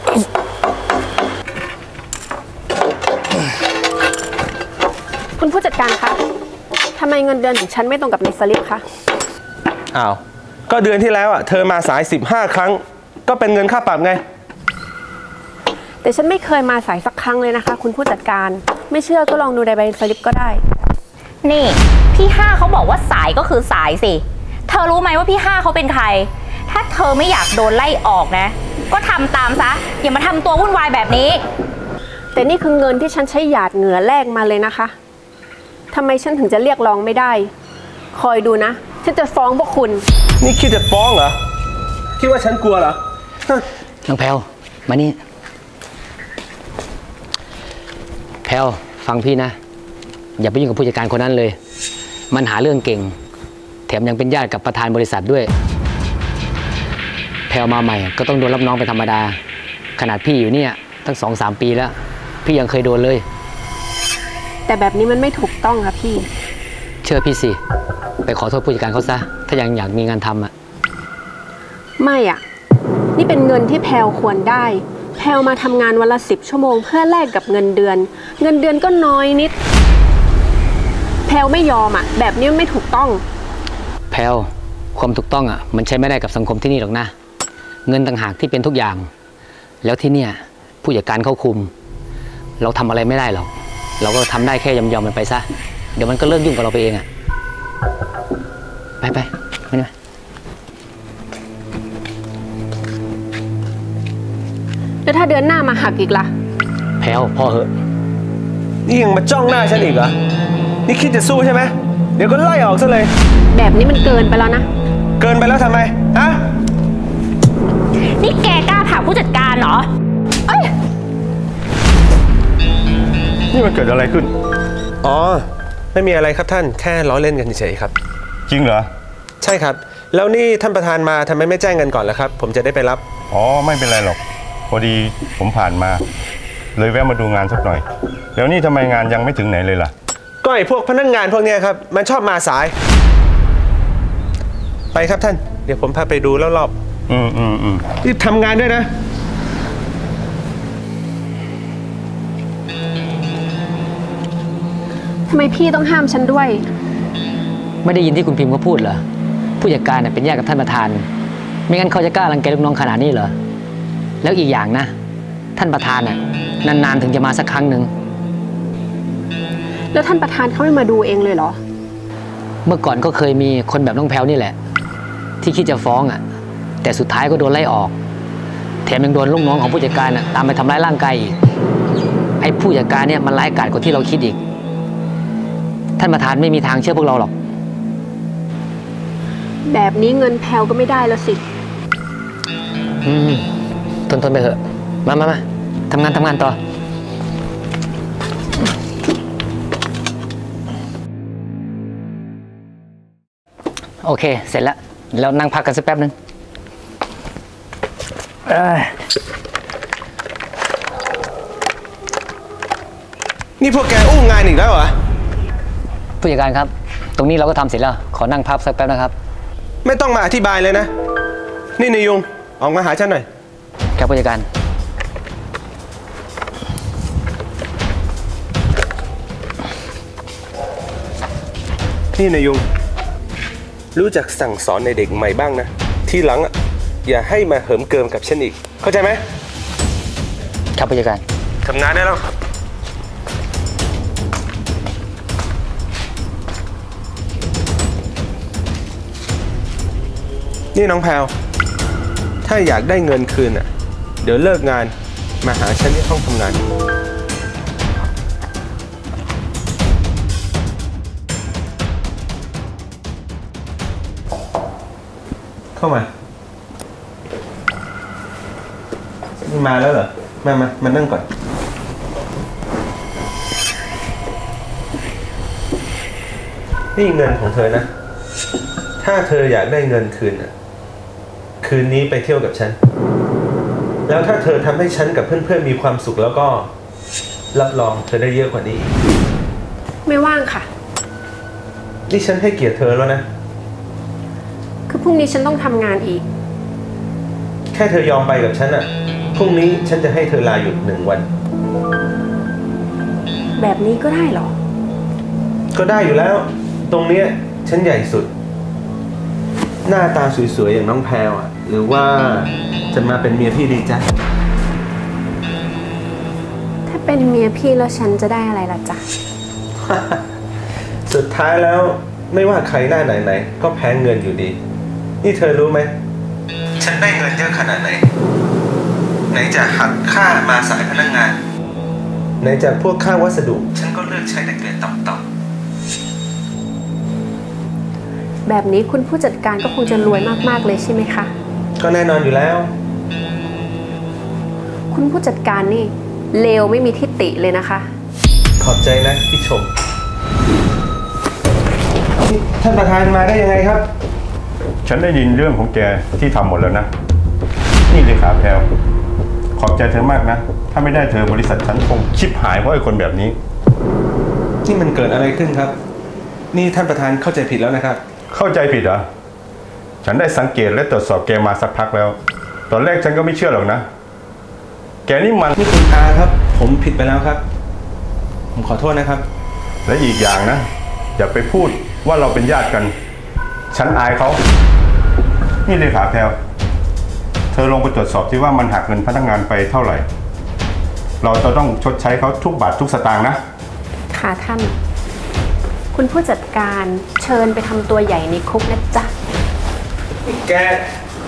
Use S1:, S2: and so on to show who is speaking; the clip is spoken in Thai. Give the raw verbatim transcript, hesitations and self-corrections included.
S1: คุณผู้จัดการคะทำไมเงินเดือนของฉันไม่ตรงกับในสลิปคะ
S2: อ้าวก็เดือนที่แล้วอ่ะเธอมาสายสิบห้าครั้งก็เป็นเงินค่าปรับไง
S1: แต่ฉันไม่เคยมาสายสักครั้งเลยนะคะคุณผู้จัดการไม่เชื่อก็ลองดูในใบสลิปก็ได้
S3: นี่พี่ห้าเขาบอกว่าสายก็คือสายสิเธอรู้ไหมว่าพี่ห้าเขาเป็นใครถ้าเธอไม่อยากโดนไล่ออกนะก็ทำตามซะอย่ามาทำตัววุ่นวายแบบนี้
S1: แต่นี่คือเงินที่ฉันใช้หยาดเหงื่อแลกมาเลยนะคะทำไมฉันถึงจะเรียกร้องไม่ได้คอยดูนะฉันจะฟ้องพวกคุณ
S2: นี่คิดจะฟ้องเหรอคิดว่าฉันกลัวเหรอ
S4: น้องแพลวมานี่แพลวฟังพี่นะอย่าไปยุ่งกับผู้จัดการคนนั้นเลยมันหาเรื่องเก่งแถมยังเป็นญาติกับประธานบริษัทด้วยแพลวมาใหม่ก็ต้องโดนรับน้องเป็นธรรมดาขนาดพี่อยู่เนี่ยตั้งสองสามปีแล้วพี่ยังเคยโดนเลย
S1: แต่แบบนี้มันไม่ถูกต้องค่ะพี่
S4: เชื่อพี่สิไปขอโทษผู้จัดการเขาซะถ้ายังอยากมีงานทำอ่ะ
S1: ไม่อ่ะนี่เป็นเงินที่แพลวควรได้แพลวมาทำงานวันละสิบชั่วโมงเพื่อแลกกับเงินเดือนเงินเดือนก็น้อยนิดแพลวไม่ยอมอ่ะแบบนี้ไม่ถูกต้อง
S4: แพลวความถูกต้องอ่ะมันใช้ไม่ได้กับสังคมที่นี่หรอกนะเงินต่างหากที่เป็นทุกอย่างแล้วที่เนี่ยผู้จัดการเขาคุมเราทำอะไรไม่ได้หรอกเราก็ทำได้แค่ยอมๆมันไปซะเดี๋ยวมันก็เลิกยุ่งกับเราไปเองอ่ะไปไปไม่ได้
S1: แล้วถ้าเดือนหน้ามาหักอีกล่ะ
S4: แพลวพอเหอะ
S2: นี่ยังมาจ้องหน้าฉันอีกเหรอนี่คิดจะสู้ใช่ไหมเดี๋ยวก็ไล่ออกซะเลย
S1: แบบนี้มันเกินไปแล้วนะ
S2: เกินไปแล้วทำไมฮะ
S3: นี่แกกล้าถามผู้จัดการเหรอเอ้ย
S2: นี่มันเกิดอะไรขึ้นอ๋อไม่มีอะไรครับท่านแค่ล้อเล่นกันเฉยๆครับ
S5: จริงเหรอ
S2: ใช่ครับแล้วนี่ท่านประธานมาทำไมไม่แจ้งกันก่อนล่ะครับผมจะได้ไปรับ
S5: อ๋อไม่เป็นไรหรอกพอดีผมผ่านมาเลยแวะมาดูงานสักหน่อยแล้วนี่ทำไมงานยังไม่ถึงไหนเลยล่ะ
S2: ก็ไอ้พวกพนักงานพวกนี้ครับมันชอบมาสายไปครับท่านเดี๋ยวผมพาไปดูรอบ
S5: ๆอืมอืมอืม
S2: รีบทำงานด้วยนะ
S1: ทำไมพี่ต้องห้ามฉันด้วย
S4: ไม่ได้ยินที่คุณพิมพ์เขาพูดเหรอผู้จัดการเป็นญาติกับท่านประธานไม่งั้นเขาจะกล้ารังแกลูกน้องขนาดนี้เหรอแล้วอีกอย่างนะท่านประธานน่ะนานๆถึงจะมาสักครั้งหนึ่ง
S1: แล้วท่านประธานเขาไม่มาดูเองเลยเหรอ
S4: เมื่อก่อนก็เคยมีคนแบบน้องแพลวนี่แหละที่คิดจะฟ้องอ่ะแต่สุดท้ายก็โดนไล่ออกแถมยังโดนลูกน้องของผู้จัดการน่ะตามไปทำร้ายร่างกายอีกไอ้ผู้จัดการเนี่ยมันร้ายกาจกว่าที่เราคิดอีกท่านประธานไม่มีทางเชื่อพวกเราหรอก
S1: แบบนี้เงินแพลวก็ไม่ได้แล้วสิ
S4: อืมทนทนไปเถอะมามามาทำงานทำงานต่อโอเคเสร็จแล้วแล้วนั่งพักกันสักแป๊บนึง
S2: นี่พวกแกอู้งานอีกแล้วเหรอ
S4: ผู้จัดการครับตรงนี้เราก็ทำเสร็จแล้วขอนั่งพักสักแป๊บนะครับ
S2: ไม่ต้องมาอธิบายเลยนะนี่นายยุงออกมาหาฉันหน่อย
S4: ครับผู้จัดการ
S2: นี่นายยุงรู้จักสั่งสอนในเด็กใหม่บ้างนะทีหลังอ่ะอย่าให้มาเหิมเกิมกับฉันอีกเข้าใจไหม
S4: ครับผู้จัดการ
S2: ทำงานได้แล้วนี่น้องแพลวถ้าอยากได้เงินคืนอ่ะเดี๋ยวเลิกงานมาหาฉันที่ห้องทำงานเข้ามานี่มาแล้วเหรอมามามานั่งก่อนนี่เงินของเธอนะถ้าเธออยากได้เงินคืนอ่ะคืนนี้ไปเที่ยวกับฉันแล้วถ้าเธอทำให้ฉันกับเพื่อนๆมีความสุขแล้วก็รับรองเธอได้เยอะกว่านี้
S1: ไม่ว่างค่ะ
S2: นี่ฉันให้เกียรติเธอแล้วนะ
S1: คือพรุ่งนี้ฉันต้องทำงานอีก
S2: แค่เธอยอมไปกับฉันอ่ะพรุ่งนี้ฉันจะให้เธอลาหยุดหนึ่งวัน
S1: แบบนี้ก็ได้เหรอ
S2: ก็ได้อยู่แล้ว ตรงเนี้ยฉันใหญ่สุด หน้าตาสวยๆอย่างน้องแพรวอ่ะ หรือว่าจะมาเป็นเมียพี่ดีจ๊ะ
S1: ถ้าเป็นเมียพี่แล้วฉันจะได้อะไรล่ะจ๊ะ
S2: สุดท้ายแล้วไม่ว่าใครหน้าไหนๆก็แพ้เงินอยู่ดี นี่เธอรู้ไหม ฉันได้เงินเยอะขนาดไหน ไหนจะหักค่ามาสายพนักงาน ไหนจะพวกค่าวัสดุ ฉันก็เลือกใช้แต่เกรดต่ำ
S1: แบบนี้คุณผู้จัดการก็คงจะรวยมากๆเลยใช่ไหมคะ
S2: ๆก็แน่นอนอยู่แล้ว
S1: คุณผู้จัดการนี่เลวไม่มีทิฏฐิเลยนะคะ
S2: ขอบใจนะที่ชม ท่านประธานมาได้ยังไงครับ
S5: ฉันได้ยินเรื่องของแกที่ทำหมดแล้วนะ นี่เลขาแพรวขอบใจเธอมากนะ ถ้าไม่ได้เธอบริษัทฉันคงชิบหายเพราะไอ้คนแบบนี้
S2: นี่มันเกิดอะไรขึ้นครับ นี่ท่านประธานเข้าใจผิดแล้วนะครับ
S5: เข้าใจผิดเหรอ ฉันได้สังเกตและตรวจสอบแกมาสักพักแล้ว ตอนแรกฉันก็ไม่เชื่อหรอกนะ แกนี่มัน
S2: นี่คุณอาครับ ผมผิดไปแล้วครับ ผมขอโทษนะครับ
S5: และอีกอย่างนะ อย่าไปพูดว่าเราเป็นญาติกัน ฉันอายเขา นี่เลขาแพรวเธอลงไปตรวจสอบที่ว่ามันหักเงินพนักงานไปเท่าไหร่ เราจะต้องชดใช้เขาทุกบาททุกสตางค์นะ
S1: ค่ะท่าน คุณผู้จัดการเชิญไปทำตัวใหญ่ในคุกนะจ๊ะ
S2: แก